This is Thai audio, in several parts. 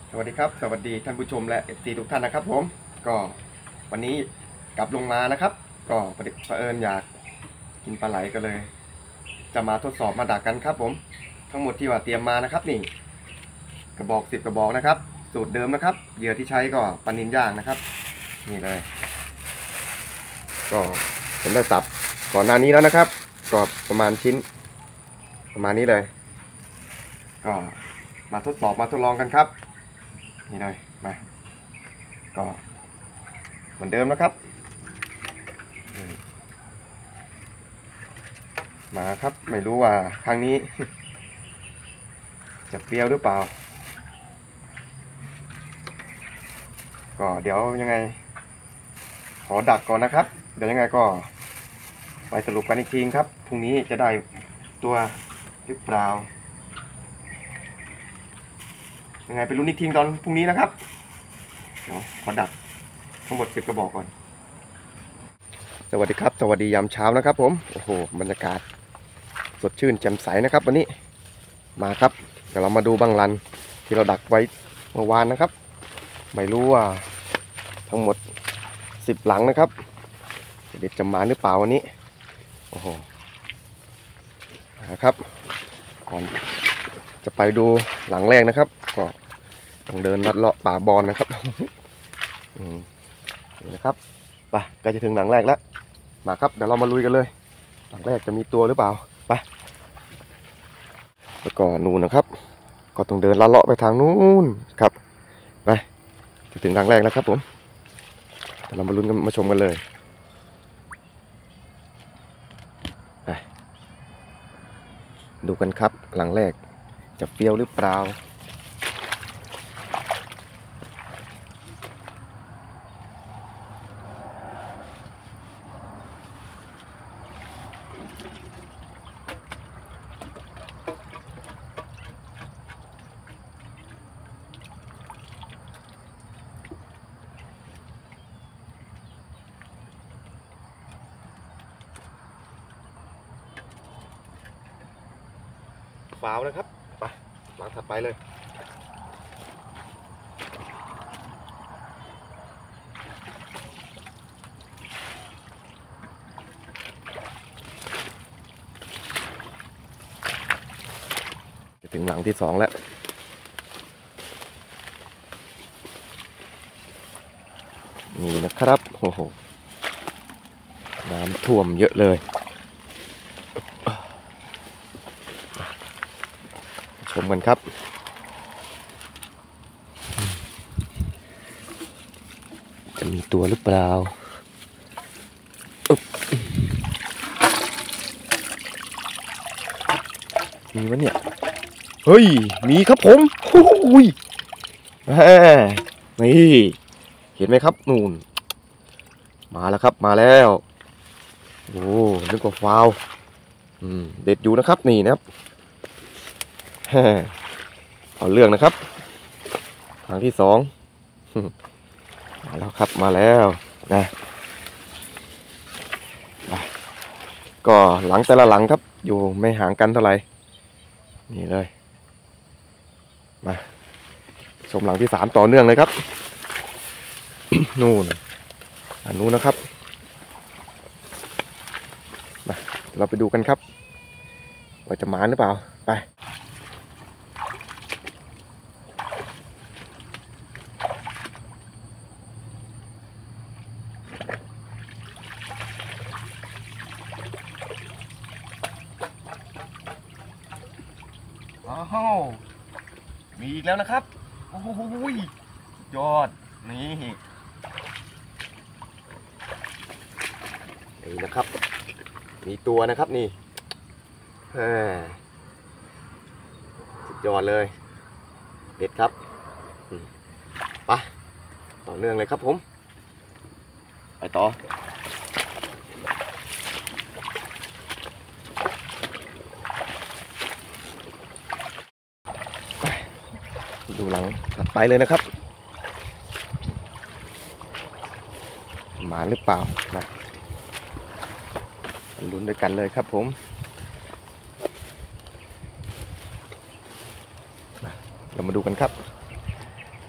สวัสดีครับสวัสดีท่านผู้ชมและ FC ทุกท่านนะครับผมก็วันนี้กลับลงมานะครับก็ประเผอิญอยากกินปลาไหลก็เลยจะมาทดสอบมาดักกันครับผมทั้งหมดที่ว่าเตรียมมานะครับนี่กระบอก10กระบอกนะครับสูตรเดิมนะครับเหยื่อที่ใช้ก็ปลานิลย่างนะครับนี่เลยก็ผมได้สับก่อนหน้านี้แล้วนะครับก็ประมาณชิ้นประมาณนี้เลยก็มาทดสอบมาทดลองกันครับนี่เลยมาก็เหมือนเดิมนะครับมาครับไม่รู้ว่าครั้งนี้จะเปรี้ยวหรือเปล่าก็เดี๋ยวยังไงขอดักก่อนนะครับเดี๋ยวยังไงก็ไปสรุปกันอีกทีครับพรุ่งนี้จะได้ตัวหรือเปล่ายังไงไปลุ้นอีกทีตอนพรุ่งนี้นะครับเดี๋ยวขอดักทั้งหมด10กระบอกก่อนสวัสดีครับสวัสดียามเช้านะครับผมโอ้โหบรรยากาศสดชื่นแจ่มใสนะครับวันนี้มาครับเดี๋ยวเรามาดูบังลันที่เราดักไว้เมื่อวานนะครับไม่รู้ว่าทั้งหมด10หลังนะครับเด็ดจะมาหรือเปล่าวันนี้โอ้โหนะครับก่อนจะไปดูหลังแรกนะครับก็ต้องเดินลัดเลาะป่าบอนนะครับนี่นะครับไปใกล้จะถึงหลังแรกแล้วมาครับเดี๋ยวเรามาลุยกันเลยหลังแรกจะมีตัวหรือเปล่าไปแล้วก็นู่นนะครับก็ต้องเดินลัดเลาะไปทางนู้นครับไปจะถึงหลังแรกแล้วครับผมเดี๋ยวเรามาลุ้นกันมาชมกันเลยไปดูกันครับหลังแรกจะเปรี้ยวหรือเปล่าฟาวนะครับไปหลังถัดไปเลยจะถึงหลังที่2แล้วนี่นะครับโอ้โหน้ำท่วมเยอะเลยชมกันครับจะมีตัวหรือเปล่ามีวะเนี่ยเฮ้ยมีครับผมโอ้ยนี่เห็นไหมครับนู่นมาแล้วครับมาแล้วโอ้นึกว่าฟาวเด็ดอยู่นะครับนี่นะครับเอาเรื่องนะครับครั้งที่2มาแล้วครับมาแล้วนะก็หลังแต่ละหลังครับอยู่ไม่ห่างกันเท่าไหร่นี่เลยมาชมหลังที่3ต่อเนื่องเลยครับ นู่นอันนู้นนะครับมาเราไปดูกันครับว่าจะมาหรือเปล่าไปอ้าวมีอีกแล้วนะครับโอ้โหยอดนี่นะครับมีตัวนะครับนี่สุดยอดเลยเด็ดครับไปต่อเนื่องเลยครับผมไปต่อดูหลังถัดไปเลยนะครับมาหรือเปล่านะลุ้นด้วยกันเลยครับผมเรามาดูกันครับ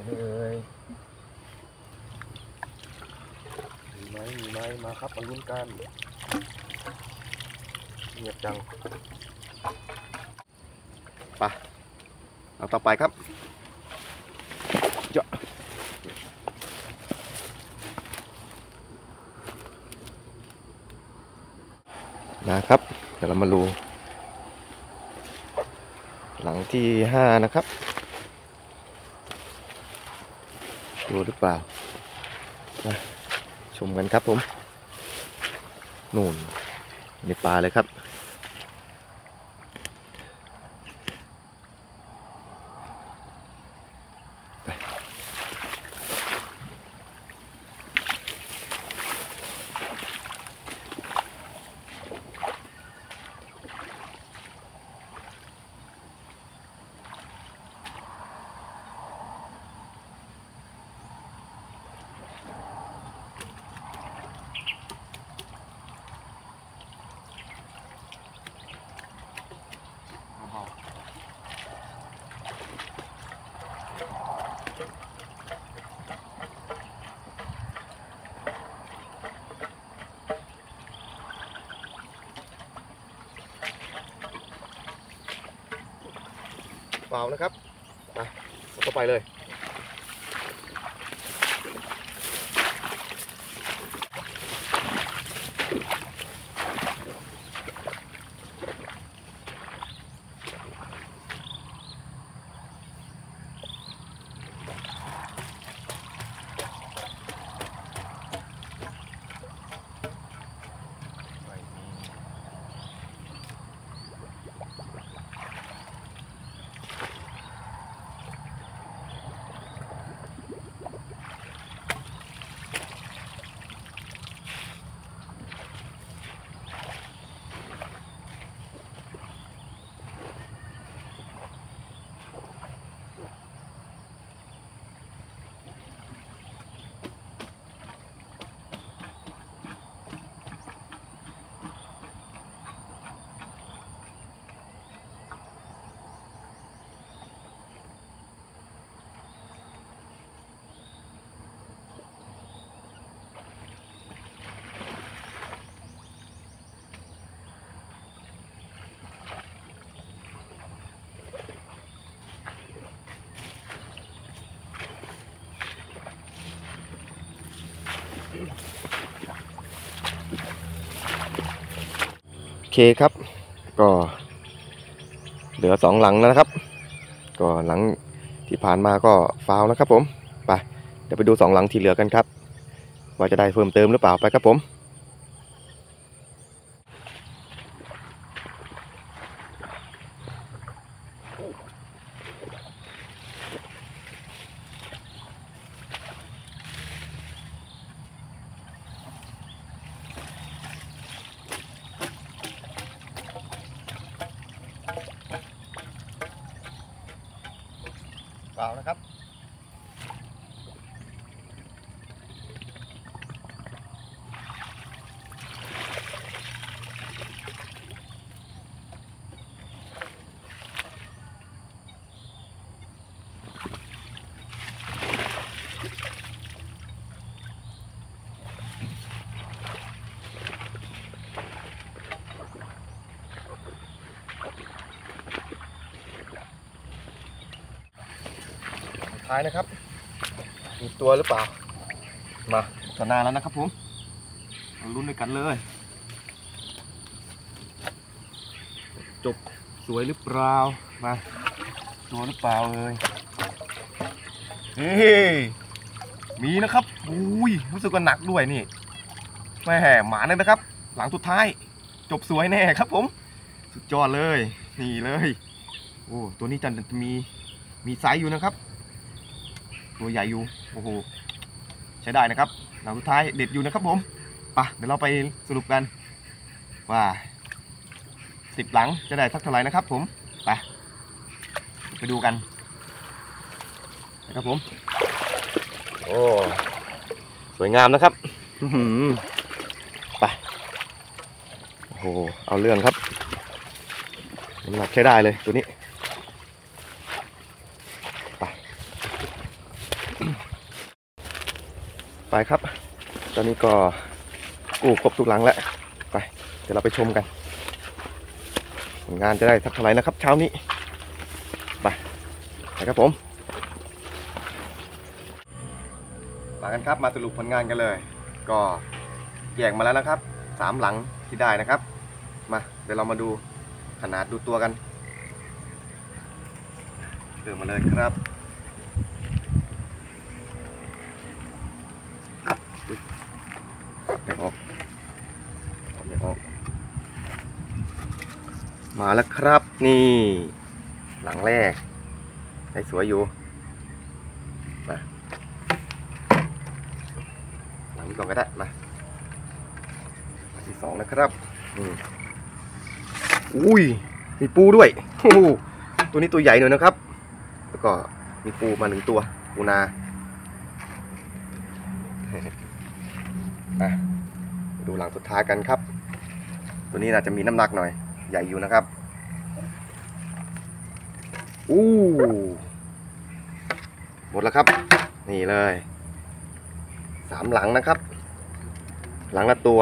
ไหมเอ่ยมีไหมมาครับมาลุ้นกันเงียบจังไปเอาต่อไปครับเจาะนะครับเดี๋ยวเรามาดูหลังที่5นะครับดูหรือเปล่ามาชมกันครับผมนู่นในป่าเลยครับเปล่านะครับมาเข้าไปเลยโอเคครับก็เหลือ2หลังแล้วนะครับก็หลังที่ผ่านมาก็ฟาวนะครับผมไปเดี๋ยวไปดู2หลังที่เหลือกันครับว่าจะได้เพิ่มเติมหรือเปล่าไปครับผมฟาวนะครับท้ายนะครับมีตัวหรือเปล่ามาต่อหน้าแล้วนะครับผมมาลุ้นด้วยกันเลยจบสวยหรือเปล่ามาตัวหรือเปล่าเลยเฮ้มีนะครับอุ้ยรู้สึกว่าหนักด้วยนี่แม่หมาเลยนะครับหลังสุดท้ายจบสวยแน่ครับผมสุดยอดเลยนี่เลยโอ้ตัวนี้จะมีไซส์อยู่นะครับตัวใหญ่อยู่โอ้โหใช้ได้นะครับหลังสุดท้ายเด็ดอยู่นะครับผมไปเดี๋ยวเราไปสรุปกันว่า10หลังจะได้สักเท่าไหร่นะครับผมไปดูกันนะครับผมโอ้สวยงามนะครับไปโอ้โหเอาเรื่องครับน้ำหนักใช้ได้เลยตัวนี้ไปไปครับตอนนี้ก็กู้ครบทุกหลังแล้วไปเดี๋ยวเราไปชมกันผลงานจะได้สักเท่าไหร่นะครับเช้านี้ไปครับผมมากันครับมาสรุปผลงานกันเลยก็แยกมาแล้วนะครับ3หลังที่ได้นะครับมาเดี๋ยวเรามาดูขนาดดูตัวกันเริ่มมาเลยครับไม่ออกมาแล้วครับนี่หลังแรกได้สวยอยู่มาหลังที่2ก็ได้มาที่2นะครับอุ้ยมีปูด้วยตัวนี้ตัวใหญ่หน่อยนะครับแล้วก็มีปูมา1ตัวปูนาดูหลังสุดท้ายกันครับตัวนี้น่าจะมีน้ำหนักหน่อยใหญ่อยู่นะครับหมดแล้วครับนี่เลย3หลังนะครับหลังละตัว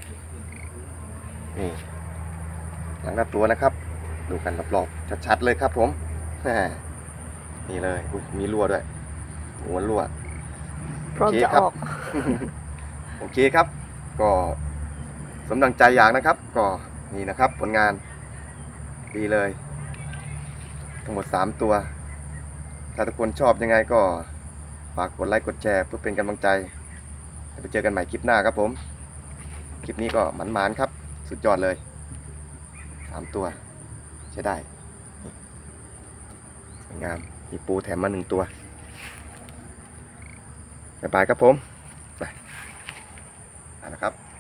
นี่หลังละตัวนะครับดูกันรอบๆชัดๆเลยครับผมนี่เลยมีรั่วด้วยหัวรั่วพร้อมจะออกโอเคครับก็สมดังใจอยากนะครับก็นี่นะครับผลงานดีเลยทั้งหมด3ตัวถ้าทุกคนชอบยังไงก็ฝากกดไลค์กดแชร์เพื่อเป็นกำลังใจไปเจอกันใหม่คลิปหน้าครับผมคลิปนี้ก็หมันๆครับสุดยอดเลย3ตัวใช้ได้สวยงามมีปูแถมมา1ตัวบ๊ายบายครับผมไปนะครับ